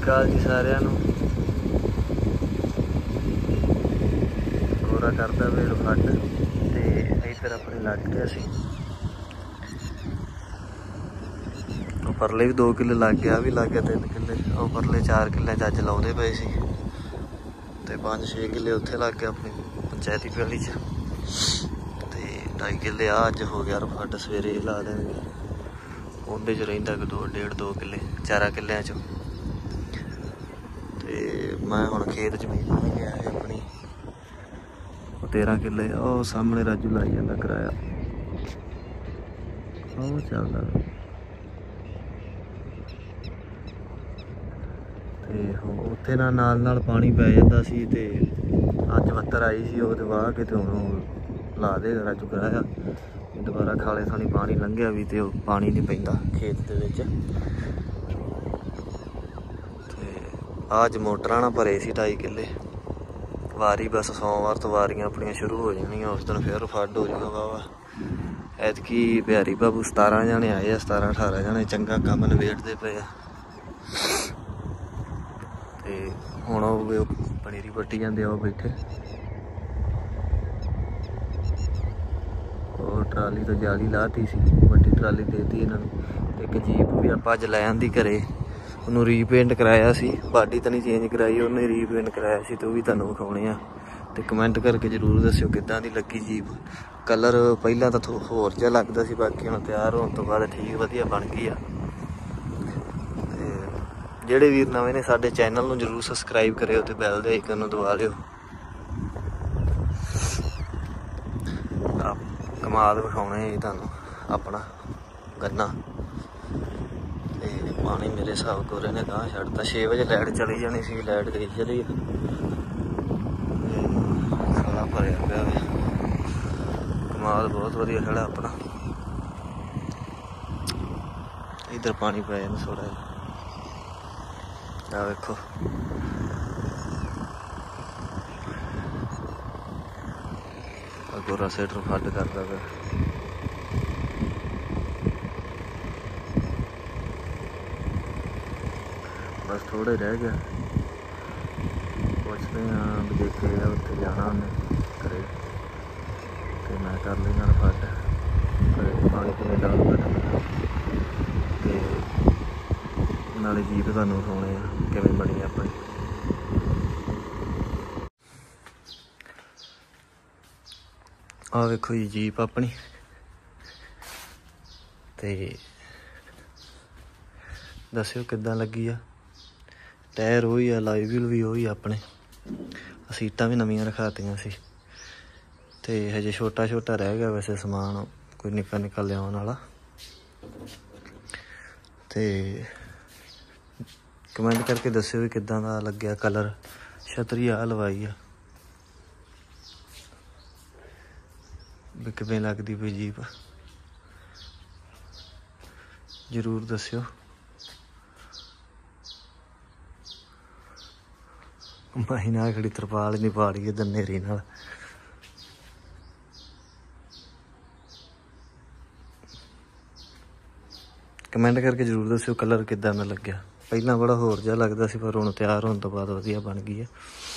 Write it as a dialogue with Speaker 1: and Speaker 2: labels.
Speaker 1: अकाल जी सारिਆਂ ਨੂੰ। गोरा करता भेड़ फट तो इधर अपने लग गया सी परले भी 2 किले लग गया, भी लग गया 3 किले। और परले 4 किले अज लाते पे सी ते 5-6 किले उत्थे लग गया अपनी पंचायती पैली च। ते 2.5 किले अज हो गया फट, सवेरे ला देंगे। ओंदे च रहिंदा कि 1.5-2 किले 4 किलियां चों। ते मैं हुण खेत जमीन बन गया है अपनी 13 किले। और सामने राजू लाई जांदा किराया, और चलदा ते उत्थे नाल पानी पै जांदा सी। ते अज बत्तर आई सी ओहदे वाह के ते हुण ला देगा राजू किराया। दोबारा खाले थानी पानी लंघिया भी ते पानी नहीं पैंदा खेत दे विच। ते अज मोटरां ना भरे सी 2.5 किले। वारी बस सोमवार तो वारियां अपनियां शुरू हो जानियां, उस दिन फिर फड हो जाऊगा वाहवा। ऐतकी बिहारी बाबू 17 जने आए, 17-18 जने चंगा कम नवेड़ते पे। ते हुण पनीरी पट्टी जांदे आ बैठे। और ट्राली तो जाली लाती सी, वड्डी ट्राली देती इन्होंने। एक जीप भी आप अज लै आंदी घरे, उन्होंने रीपेंट कराया सी। बाडी तो नहीं चेंज कराई, उन्हें रीपेंट कराया सी। तो भी तुहानूं विखाउणे आ ते कमेंट करके जरूर दस्सिओ किद्दां दी लगी जीप। कलर पहलां तो होर जिहा लगदा सी, बाकी हुण तैयार होण तो बाद ठीक वधिया बन गई आ। ते जिहड़े वीर नवें ने साडे चैनल नूं जरूर सबसक्राइब करिओ ते बैल दे आइकन नूं दबा लिओ। कमाल विखाउणे तुहानूं अपना गन्ना। ते पानी मेरे हिसाब गोरे ने गांह छड्डता। 6 बजे लाइट चली जानी सी, लाइट गई चली। सारा भरिया पिया वे, कमाल बहुत वधिया खड़ा अपना। इधर पानी पै जांदा थोड़ा जिहा, वेखो गोरा सेटर फड करदा पिया। बस थोड़े रह गया, पुछते हाँ भी देखे उत्थे जाना उन्हें करे। तो मैं कर लेना फट पानी पूनी डालूगा। तो नाले जीप तुहानूं विखाउणे आ किवें बनी अपनी। आ वेखो जी जीप अपनी। ते दस्सिओ किद्दां लगी आ। टायर वही आ, लाइव व्हील भी वही अपने। सीटां भी नवीं रखातियां सी। ते हजे छोटा छोटा रह गया वैसे समान, कोई निक्का निक्का लिआउण वाला। ते कमेंट करके दस्सिओ भी किद्दां दा लग्गिआ कलर। छतरी आ लवाई आ, भी किवें लगदी पई जीप जरूर दस्सिओ। माही ना खड़ी तरपाल नहीं पाड़ी इधर नेरी नाल। कमेंट करके जरूर दस्सिओ कलर किद्दां दा लग्गिआ। पहलां बड़ा होर जिहा लगदा सी, पर हुण तैयार होण तो बाद वधिया बन गई है।